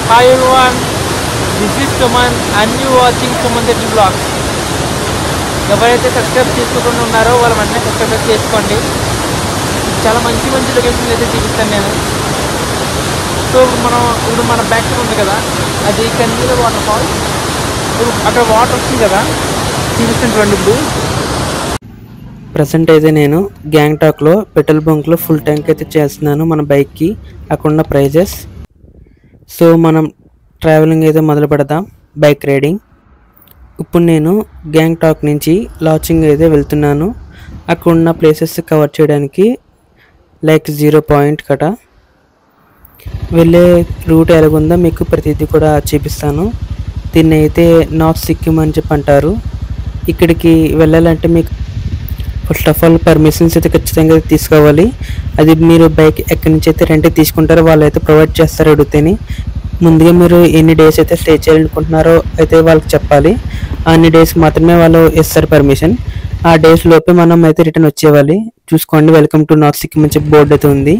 Hi everyone, this is Suman and you watching Suman Reddy Vlogs. ఎవరైతే subscribe చేసుకోకుండా ఉన్నారో వాళ్ళు వెంటనే సబ్స్క్రైబ్ చేసుకోండి. చాలా మంచి మంచి లొకేషన్లు అయితే చూపిస్తాను నేను. సో ఇప్పుడు మన బ్యాక్ సైడ్ ఉంది కదా, అది కన్నీల వాటర్ ఫాల్. అక్కడ వాటర్ వస్తుంది కదా, చూపిస్తాను చూడండి. ఇప్పుడు ప్రజెంట్ అయితే నేను గ్యాంగ్టాక్లో పెట్రోల్ బంక్లో ఫుల్ ట్యాంక్ అయితే చేస్తున్నాను మన బైక్కి. అక్కడున్న ప్రైజెస్. సో మనం ట్రావెలింగ్ అయితే మొదలు పెడదాం, బైక్ రైడింగ్. ఇప్పుడు నేను గ్యాంగ్టాక్ నుంచి లాచింగ్ అయితే వెళ్తున్నాను. అక్కడ ఉన్న ప్లేసెస్ కవర్ చేయడానికి లైక్ 0 పాయింట్ కట వెళ్ళే రూట్ ఎలాగుందో మీకు ప్రతిదీ కూడా చూపిస్తాను. దీన్ని అయితే నార్త్ సిక్కిం అని చెప్పి అంటారు. ఇక్కడికి వెళ్ళాలంటే మీకు ఫస్ట్ ఆఫ్ ఆల్ పర్మిషన్స్ అయితే ఖచ్చితంగా తీసుకోవాలి. అది మీరు బైక్ ఎక్కడి నుంచి అయితే రెంట్కి తీసుకుంటారో వాళ్ళు అయితే ప్రొవైడ్ చేస్తారు అడిగితేని. ముందుగా మీరు ఎన్ని డేస్ అయితే స్టే చేయాలనుకుంటున్నారో అయితే వాళ్ళకి చెప్పాలి. అన్ని డేస్ మాత్రమే వాళ్ళు ఇస్తారు పర్మిషన్. ఆ డేస్ లోపే మనం అయితే రిటర్న్ వచ్చేవాలి. చూసుకోండి, వెల్కమ్ టు నార్త్ సిక్కిం అని చెప్పి బోర్డు అయితే ఉంది.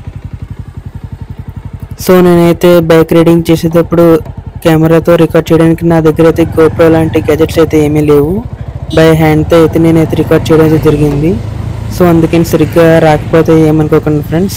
సో నేనైతే బైక్ రైడింగ్ చేసేటప్పుడు కెమెరాతో రికార్డ్ చేయడానికి నా దగ్గర అయితే గోప్రో లాంటి గెజెట్స్ అయితే ఏమీ లేవు. బై హ్యాండ్తో అయితే నేనైతే రికార్డ్ చేయడం అయితే జరిగింది. సో అందుకని సరిగ్గా రాకపోతే ఏమనుకోకండి ఫ్రెండ్స్.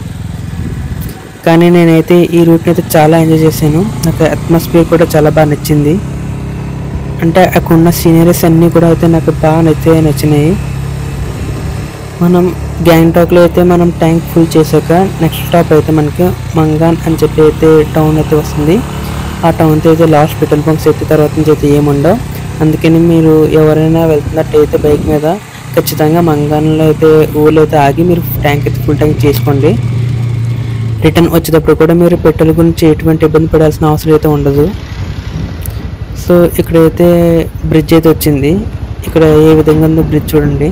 కానీ నేనైతే ఈ రూట్ని అయితే చాలా ఎంజాయ్ చేశాను. నాకు అట్మాస్ఫియర్ కూడా చాలా బాగా నచ్చింది. అంటే అక్కడ ఉన్న సీనరీస్ అన్నీ కూడా అయితే నాకు బాగా నచ్చినాయి. మనం గ్యాంగ్టాక్లో అయితే మనం ట్యాంక్ ఫుల్ చేశాక నెక్స్ట్ స్టాప్ అయితే మనకి మంగాన్ అని చెప్పి అయితే టౌన్ అయితే వస్తుంది. ఆ టౌన్తో అయితే లాస్ట్ పెట్రోల్ బంక్స్ అయితే తర్వాత నుంచి అయితే ఏముండవు. అందుకని మీరు ఎవరైనా వెళ్తున్నట్టయితే బైక్ మీద ఖచ్చితంగా మంగాన్లో అయితే ఊళ్ళో అయితే ఆగి మీరు ట్యాంక్ అయితే ఫుల్ ట్యాంక్ చేసుకోండి. రిటర్న్ వచ్చేటప్పుడు కూడా మీరు పెట్రోల్ గురించి ఎటువంటి ఇబ్బంది పడాల్సిన అవసరం అయితే ఉండదు. సో ఇక్కడైతే బ్రిడ్జ్ అయితే వచ్చింది. ఇక్కడ ఏ విధంగా ఉందో బ్రిడ్జ్ చూడండి.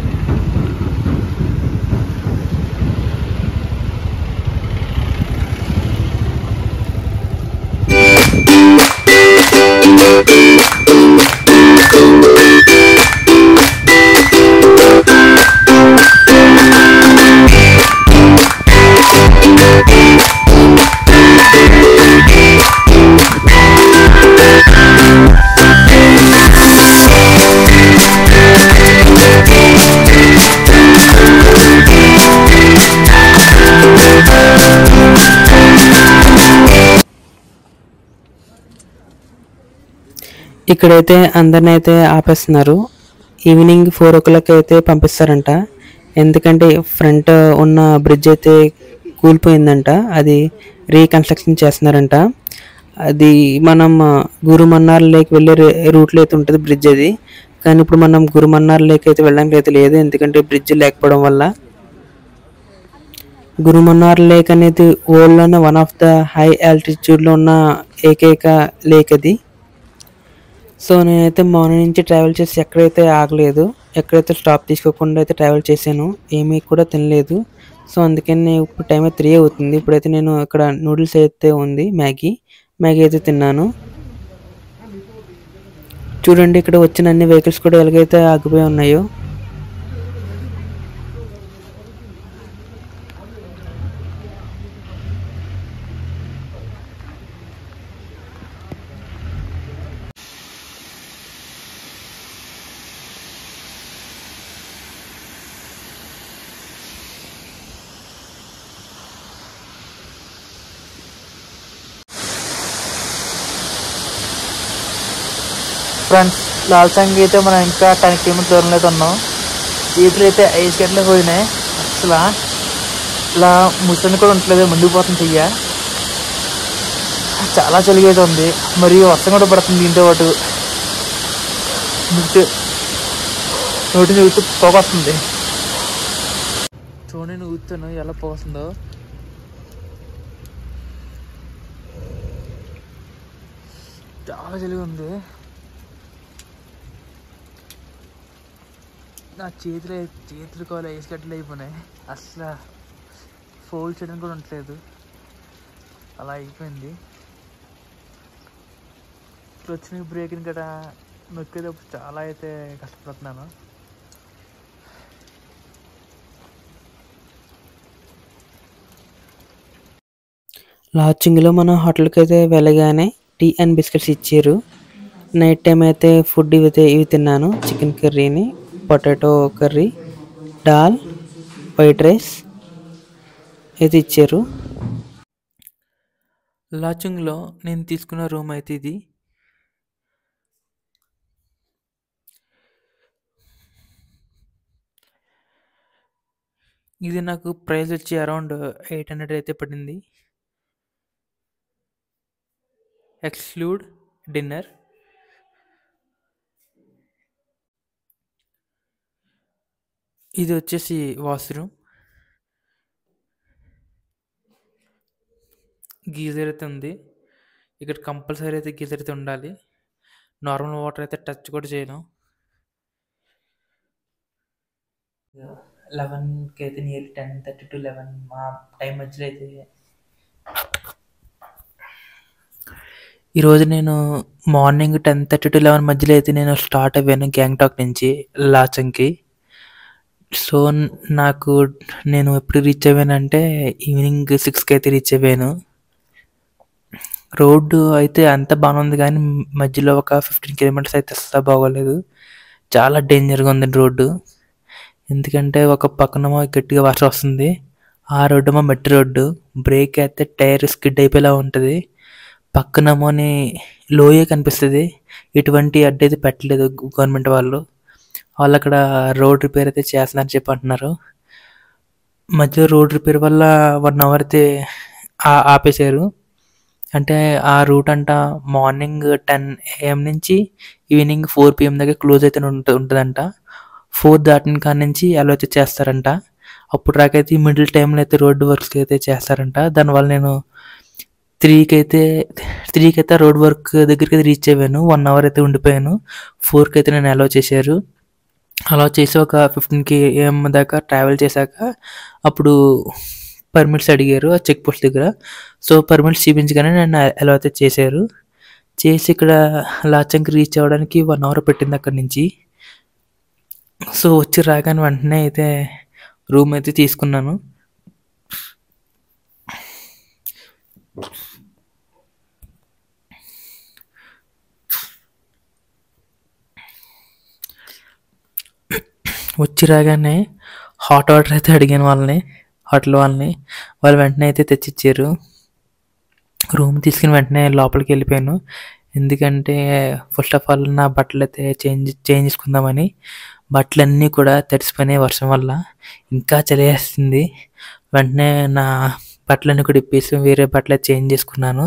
ఇక్కడైతే అందరిని అయితే ఆపేస్తున్నారు. ఈవినింగ్ 4 o'clock అయితే పంపిస్తారంట. ఎందుకంటే ఫ్రంట్ ఉన్న బ్రిడ్జ్ అయితే కూలిపోయిందంట. అది రీకన్స్ట్రక్షన్ చేస్తున్నారంట. అది మనం గురుమన్నార్ లేక్ వెళ్ళే రూట్లో అయితే ఉంటుంది బ్రిడ్జ్ అది. కానీ ఇప్పుడు మనం గురుమన్నార్ లేక్ అయితే వెళ్ళడానికి అయితే లేదు, ఎందుకంటే బ్రిడ్జ్ లేకపోవడం వల్ల. గురుమన్నార్ లేక్ అనేది వరల్డ్లోనే వన్ ఆఫ్ ద హై ఆల్టిట్యూడ్లో ఉన్న ఏకైక లేక్ అది. సో నేనైతే మార్నింగ్ నుంచి ట్రావెల్ చేసి ఎక్కడైతే ఆగలేదు, ఎక్కడైతే స్టాప్ తీసుకోకుండా అయితే ట్రావెల్ చేశాను. ఏమీ కూడా తినలేదు. సో అందుకని నేను ఇప్పుడు టైం అయితే 3 అవుతుంది. ఇప్పుడైతే నేను ఇక్కడ నూడిల్స్ అయితే ఉంది, మ్యాగీ అయితే తిన్నాను. చూడండి ఇక్కడ వచ్చిన అన్ని వెహికల్స్ కూడా ఎలాగైతే ఆగిపోయి ఉన్నాయో. ఫ్రెండ్స్, లాల్సాంగ్ అయితే మనం ఇంకా 10 kilometers దూరంలో అయితే ఉన్నాం. చేతులు అయితే 5 గంటలు పోయినాయి. అసలు ఇలా ముసలి కూడా ఉండట్లేదు, మండిపోతుంది చెయ్య. చాలా చలిగా అయితే ఉంది, మరియు వర్షం కూడా పడుతుంది. దీంతో పాటు నోటి ఊతూ పొగ వస్తుంది. చూడండి ఊతాను ఎలా పొగ వస్తుందో. చాలా చలిగా ఉంది. నా చేతులు కావాలి 5 గంటలు అయిపోయినాయి. అసలు ఫోల్డ్ చేయడం కూడా ఉండట్లేదు, అలా అయిపోయింది. ఇప్పుడు వచ్చిన బ్రేక్ని గట్రా నొక్కేటప్పుడు చాలా అయితే కష్టపడుతున్నాను. లాడ్జింగ్లో మన హోటల్కి అయితే వెళ్ళగానే టీ అండ్ బిస్కెట్స్ ఇచ్చారు. నైట్ టైం అయితే ఫుడ్ ఇవి తిన్నాను. చికెన్ కర్రీని, పొటాటో కర్రీ, దాల్, వైట్ రైస్ అయితే ఇచ్చారు. లాడ్జింగ్లో నేను తీసుకున్న రూమ్ అయితే ఇది. ఇది నాకు ప్రైస్ వచ్చి అరౌండ్ 800 అయితే పడింది, ఎక్స్క్లూడ్ డిన్నర్. ఇది వచ్చేసి వాష్రూమ్, గీజర్ అయితే ఉంది. ఇక్కడ కంపల్సరీ అయితే గీజర్ అయితే ఉండాలి. నార్మల్ వాటర్ అయితే టచ్ కూడా చేయను. 11కి అయితే నియర్ 10:30 to 11 మా టైం మధ్యలో అయితే ఈరోజు నేను మార్నింగ్ 10:30 to 11 మధ్యలో అయితే నేను స్టార్ట్ అయ్యాను గ్యాంగ్టాక్ నుంచి లాచంగ్కి. సో నాకు నేను ఎప్పుడు రీచ్ అయ్యానంటే ఈవినింగ్ 6కి అయితే రీచ్ అయ్యాను. రోడ్డు అయితే అంత బాగానే ఉంది, కానీ మధ్యలో ఒక 15 కిలోమీటర్స్ అయితే అస్సలు బాగోలేదు. చాలా డేంజర్గా ఉంది రోడ్డు. ఎందుకంటే ఒక పక్కనేమో గట్టిగా వర్షం వస్తుంది, ఆ రోడ్డేమో మట్టి రోడ్డు. బ్రేక్ అయితే టైర్ స్కిడ్ అయిపోయేలా ఉంటుంది. పక్కనేమోని లోయే కనిపిస్తుంది. ఎటువంటి అడ్డు అయితే పెట్టలేదు గవర్నమెంట్ వాళ్ళు. అక్కడ రోడ్ రిపేర్ అయితే చేస్తున్నారని చెప్పి అంటున్నారు. మధ్యలో రోడ్ రిపేర్ వల్ల 1 అవర్ అయితే ఆపేశారు. అంటే ఆ రూట్ అంట మార్నింగ్ 10 AM నుంచి ఈవినింగ్ 4 PM దాకా క్లోజ్ అయితే ఉంటుందంట. 4 దాటిన కాడ నుంచి అలా అయితే చేస్తారంట. అప్పుడు రాకైతే మిడిల్ టైంలో అయితే రోడ్డు వర్క్స్ అయితే చేస్తారంట. దానివల్ల నేను 3కి అయితే రోడ్ వర్క్ దగ్గరికి అయితే రీచ్ అయ్యాను. 1 అవర్ అయితే ఉండిపోయాను. 4కి అయితే నేను అలౌ చేశారు. అలా చేసి ఒక 15 AM దాకా ట్రావెల్ చేశాక అప్పుడు పర్మిట్స్ అడిగారు ఆ చెక్ పోస్ట్ దగ్గర. సో పర్మిట్స్ చూపించగానే నన్ను అలౌ అయితే చేశారు. చేసి ఇక్కడ లాచంగ్కి రీచ్ అవ్వడానికి 1 అవర్ పెట్టింది అక్కడి నుంచి. సో వచ్చి రాగానే వెంటనే అయితే రూమ్ అయితే తీసుకున్నాను. వచ్చి రాగానే హాట్ వాటర్ అయితే అడిగాను హోటల్ వాళ్ళని. వాళ్ళు వెంటనే అయితే తెచ్చిచ్చారు. రూమ్ తీసుకుని వెంటనే లోపలికి వెళ్ళిపోయాను. ఎందుకంటే ఫస్ట్ ఆఫ్ ఆల్ నా బట్టలు అయితే చేంజ్ చేసుకుందామని. బట్టలన్నీ కూడా తడిసిపోయినాయి వర్షం వల్ల. ఇంకా చలివేస్తుంది. వెంటనే నా బట్టలన్నీ కూడా ఇప్పేసి వేరే బట్టలు చేంజ్ చేసుకున్నాను.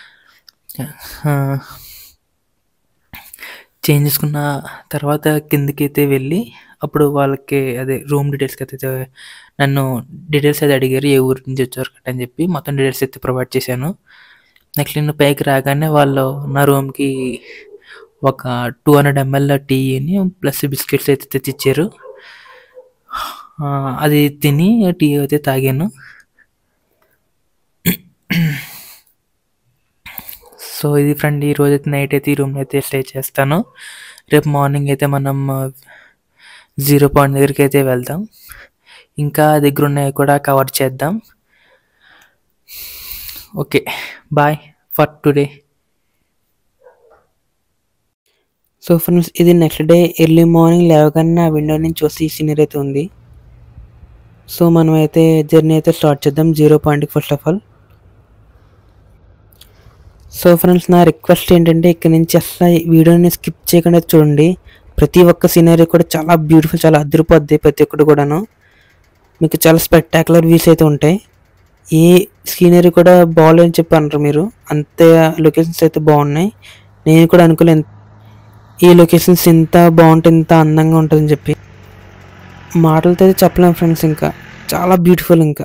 చేంజ్ చేసుకున్న తర్వాత కిందకి అయితే వెళ్ళి అప్పుడు వాళ్ళకి అదే రూమ్ డీటెయిల్స్కి అయితే నన్ను డీటెయిల్స్ అయితే అడిగారు, ఏ ఊరి నుంచి వచ్చారు అని చెప్పి మొత్తం డీటెయిల్స్ అయితే ప్రొవైడ్ చేశాను. నెక్స్ట్ నేను పైకి రాగానే వాళ్ళు నా రూమ్కి ఒక 200 ml టీని ప్లస్ బిస్కెట్స్ అయితే తెచ్చిచ్చారు. అది తిని టీ అయితే తాగాను. సో ఇది ఫ్రెండ్, ఈరోజు అయితే నైట్ అయితే ఈ రూమ్లో అయితే స్టే చేస్తాను. రేపు మార్నింగ్ అయితే మనం 0 పాయింట్ దగ్గరికి అయితే వెళ్దాం. ఇంకా దగ్గర ఉన్నవి కూడా కవర్ చేద్దాం. Okay, bye for today. So friends, ఇది నెక్స్ట్ డే ఎర్లీ మార్నింగ్ లేవగానే నా విండో నుంచి చూసి సీనరీ అయితే ఉంది. సో మనం అయితే జర్నీ అయితే స్టార్ట్ చేద్దాం 0 పాయింట్కి first of all. So friends, నా రిక్వెస్ట్ ఏంటంటే ఇక్కడ నుంచి అసలు వీడియోని స్కిప్ చేయకుండా చూడండి. ప్రతి ఒక్క సీనరీ కూడా చాలా బ్యూటిఫుల్, చాలా అదిరిపోద్ది. ప్రతి ఒక్కటి కూడాను మీకు చాలా స్పెక్టాకులర్ వ్యూస్ అయితే ఉంటాయి. ఏ సీనరీ కూడా బాగాలేదని చెప్పి అంటారు మీరు, అంతే లొకేషన్స్ అయితే బాగున్నాయి. నేను కూడా అనుకోలేను ఈ లొకేషన్స్ ఇంత బాగుంటుంది, ఇంత అందంగా ఉంటుందని చెప్పి. మాటలతో అయితే చెప్పలేము ఫ్రెండ్స్, ఇంకా చాలా బ్యూటిఫుల్. ఇంకా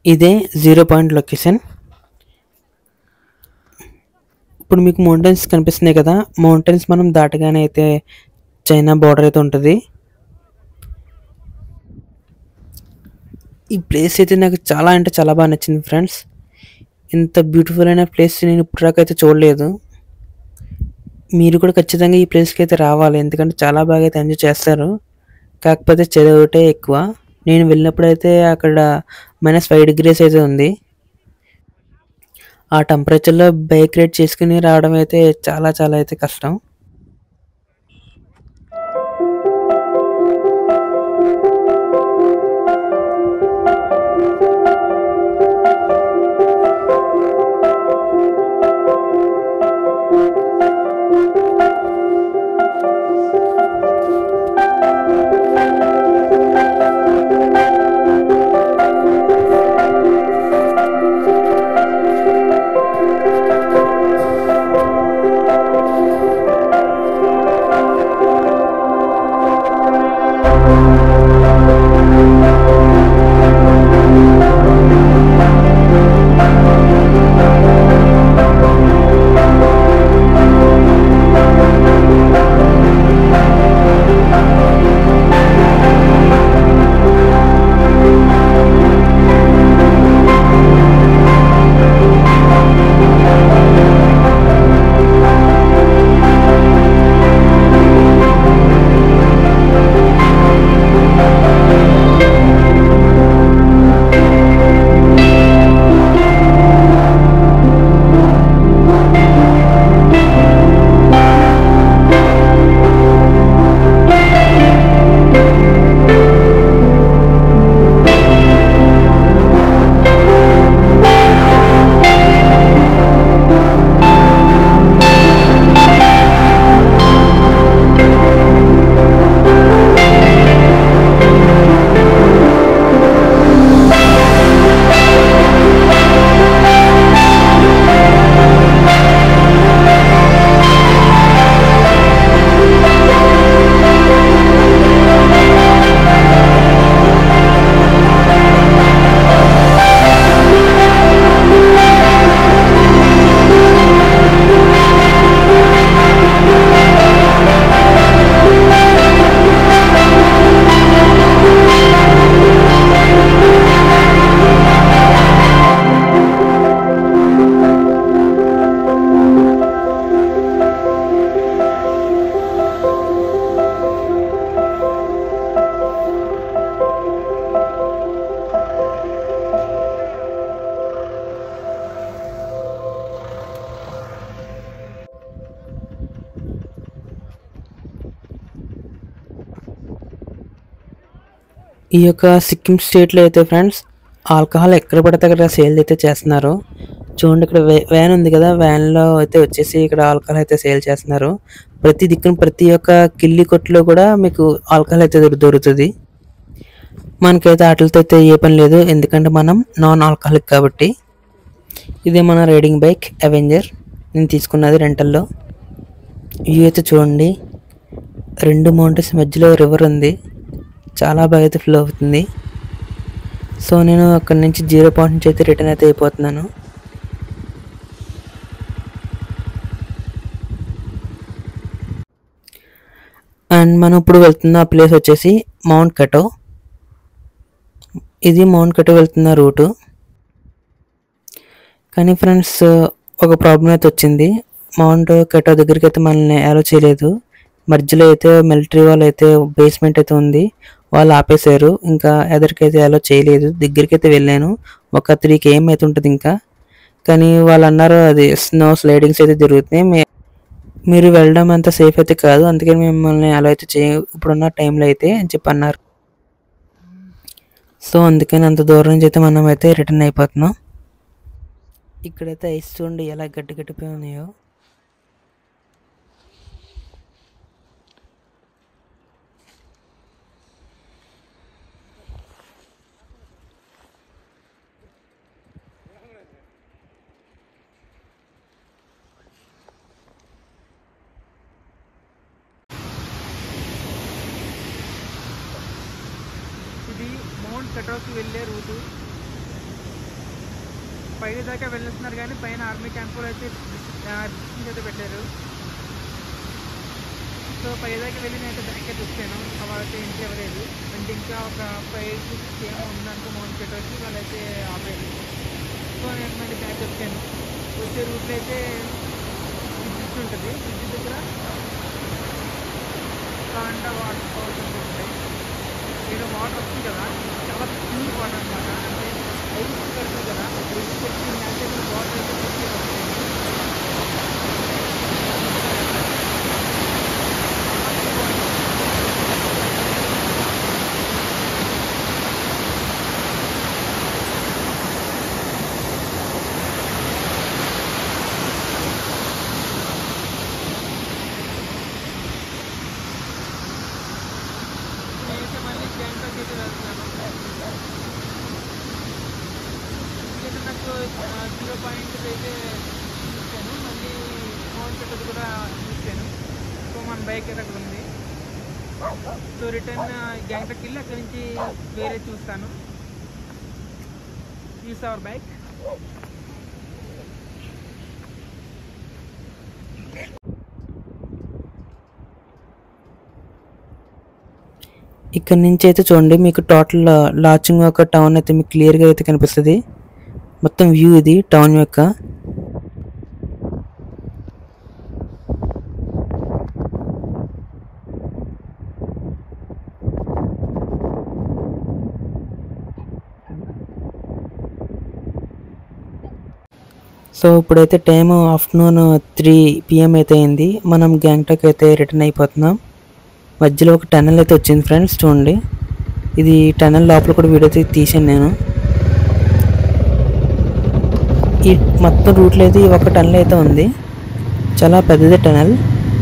ఇదే 0 పాయింట్ లొకేషన్. ఇప్పుడు మీకు మౌంటైన్స్ కనిపిస్తున్నాయి కదా, మౌంటైన్స్ మనం దాటగానే అయితే చైనా బార్డర్ అయితే ఉంటుంది. ఈ ప్లేస్ అయితే నాకు చాలా అంటే చాలా బాగా నచ్చింది ఫ్రెండ్స్. ఇంత బ్యూటిఫుల్ అయిన ప్లేస్ నేను ఇప్పటిదాకా అయితే చూడలేదు. మీరు కూడా ఖచ్చితంగా ఈ ప్లేస్కి అయితే రావాలి, ఎందుకంటే చాలా బాగా అయితే ఎంజాయ్ చేస్తారు. కాకపోతే చదవటే ఎక్కువ. నేను వెళ్ళినప్పుడైతే అక్కడ -5 degrees అయితే ఉంది. ఆ టెంపరేచర్లో బైక్ రైడ్ చేసుకుని రావడం అయితే చాలా చాలా అయితే కష్టం. ఈ యొక్క సిక్కిం స్టేట్లో అయితే ఫ్రెండ్స్ ఆల్కహాల్ ఎక్కడ పడితే అక్కడ సేల్ అయితే చేస్తున్నారు. చూడండి, ఇక్కడ వ్యాన్ ఉంది కదా, వ్యాన్లో అయితే వచ్చేసి ఇక్కడ ఆల్కహాల్ అయితే సేల్ చేస్తున్నారు. ప్రతి దిక్కున ప్రతి ఒక్క కిల్లి కొట్టులో కూడా మీకు ఆల్కహాల్ అయితే దొరుకుతుంది. మనకైతే వాటితో అయితే ఏ పని లేదు, ఎందుకంటే మనం నాన్ ఆల్కహాలిక్ కాబట్టి. ఇదే మన రైడింగ్ బైక్ అవెంజర్, నేను తీసుకున్నది రెంటల్లో. వ్యూ అయితే చూడండి, 2 మౌంటైన్స్ మధ్యలో రివర్ ఉంది, చాలా బాగా అయితే ఫ్లో అవుతుంది. సో నేను అక్కడి నుంచి 0 పాయింట్ నుంచి అయితే రిటర్న్ అయితే అయిపోతున్నాను. అండ్ మనం ఇప్పుడు వెళ్తున్న ప్లేస్ వచ్చేసి మౌంట్ కటో. ఇది మౌంట్ కటో వెళ్తున్న రూటు. కానీ ఫ్రెండ్స్ ఒక ప్రాబ్లం అయితే వచ్చింది. మౌంట్ కటో దగ్గరికి అయితే మనల్ని అలో చేయలేదు. మధ్యలో అయితే మిలిటరీ వాళ్ళు అయితే బేస్మెంట్ అయితే ఉంది, వాళ్ళు ఆపేశారు. ఇంకా ఎదరికైతే అలో చేయలేదు. దగ్గరికి అయితే వెళ్ళాను, ఒక 3 km అయితే ఉంటుంది ఇంకా. కానీ వాళ్ళు అన్నారు అది స్నో స్లైడింగ్స్ అయితే జరుగుతున్నాయి, మీరు వెళ్ళడం అంత సేఫ్ అయితే కాదు, అందుకని మిమ్మల్ని అలా అయితే ఇప్పుడున్న టైంలో అయితే అని చెప్పి అన్నారు. సో అందుకని అంత దూరం నుంచి అయితే మనం అయితే రిటర్న్ అయిపోతున్నాం. ఇక్కడైతే ఐస్ చూడండి ఎలా గట్టి గట్టిపోయి ఉన్నాయో. ఇది మౌంట్ కటోకి వెళ్ళే రూటు. పై దాకా వెళ్ళిస్తున్నారు కానీ పైన ఆర్మీ క్యాంపులు అయితే డిస్టెన్స్ అయితే పెట్టారు. సో పై దాకా వెళ్ళి నేను అయితే బ్యాక్ అయితే వచ్చాను. వాళ్ళైతే ఇంటి ఇవ్వలేదు అంటే ఇంకా ఒక 5-6 ఏమో ఉందనుకో మౌంట్ పెట్టవచ్చు, వాళ్ళైతే ఆపేది. సో నేను మళ్ళీ బ్యాక్ వచ్చాను. వచ్చే రూట్లో అయితే బ్రిడ్జ్ ఉంటుంది, బ్రిడ్జ్ దగ్గర కాండా వాటర్ ఫాల్స్ ఉంటాయి. ఏదో వాటర్ వస్తుంది కదా, చాలా ప్యూర్ వాటర్ అనమాట. అంటే ఐస్ కడుతుంది కదా, బ్రిడ్జ్ పెట్టి న్యాచురల్ వాటర్ అయితే వచ్చి వస్తాయి. నేనైతే మళ్ళీ గ్యాంగ్టాక్ అయితే వెళ్తున్నాను. ఇక్కడ నాకు 0 పాయింట్ అయితే చూసాను, మళ్ళీ మౌంట్ పెట్టదు కూడా చూసాను. సో మన బైక్ అయితే అక్కడ ఉంది. సో రిటర్న్ గ్యాంగ్టాక్ వెళ్ళి అక్కడి నుంచి వేరే చూస్తాను. Use our bike. ఇక్కడ నుంచి అయితే చూడండి, మీకు టోటల్ లాచింగ్ యొక్క టౌన్ అయితే మీకు క్లియర్గా అయితే కనిపిస్తుంది. మొత్తం వ్యూ ఇది టౌన్ యొక్క. సో ఇప్పుడైతే టైం ఆఫ్టర్నూన్ 3 PM అయితే అయింది. మనం గ్యాంగ్టాక్ అయితే రిటర్న్ అయిపోతున్నాం. మధ్యలో ఒక టనల్ అయితే వచ్చింది ఫ్రెండ్స్, చూడండి. ఇది టనల్ లోపల కూడా వీడియో అయితే తీసాను నేను. ఈ మొత్తం రూట్లో అయితే ఒక టనల్ అయితే ఉంది, చాలా పెద్దది టనల్.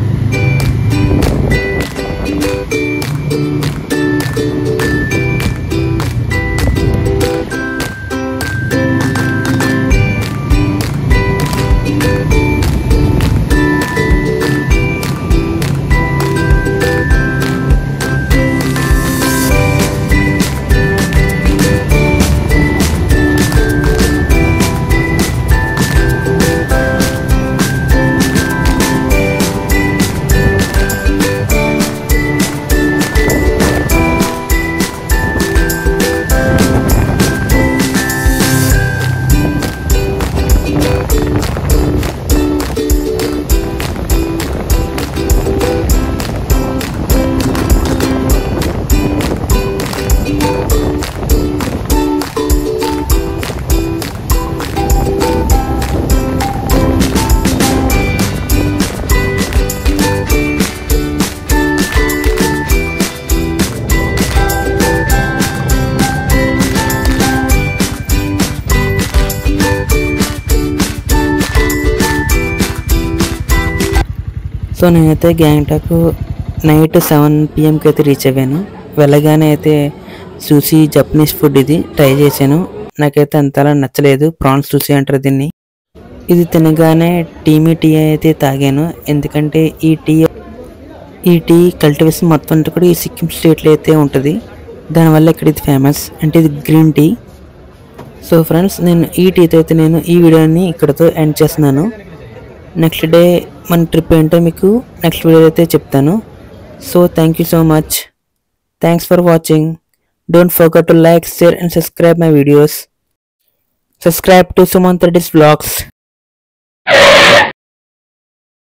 సో నేనైతే గ్యాంగ్టాక్ నైట్ 7 PMకి అయితే రీచ్ అయ్యాను. వెళ్ళగానే అయితే సూషీ జపనీస్ ఫుడ్ ఇది ట్రై చేశాను. నాకైతే అంతలా నచ్చలేదు. ప్రాన్స్ సూషీ అంటారు దీన్ని. ఇది తినగానే టీ అయితే తాగాను, ఎందుకంటే ఈ టీ కల్టివేషన్ మొత్తం అంతా కూడా ఈ సిక్కిం స్టేట్లో అయితే ఉంటుంది. దానివల్ల ఇక్కడ ఇది ఫేమస్, అంటే ఇది గ్రీన్ టీ. సో ఫ్రెండ్స్, నేను ఈ టీతో అయితే నేను ఈ వీడియోని ఇక్కడతో ఎండ్ చేస్తున్నాను. నెక్స్ట్ డే మన ట్రిప్ ఏంటో మీకు నెక్స్ట్ వీడియో అయితే చెప్తాను. So thank you so much. Thanks for watching. Don't forget to like, share and subscribe my videos. Subscribe to Sumant Reddy's vlogs.